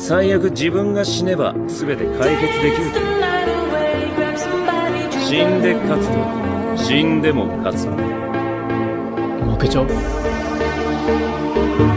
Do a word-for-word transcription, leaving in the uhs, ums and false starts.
最悪自分が死ねば全て解決できると。死んで勝つと死んでも勝つ。 負けちゃう。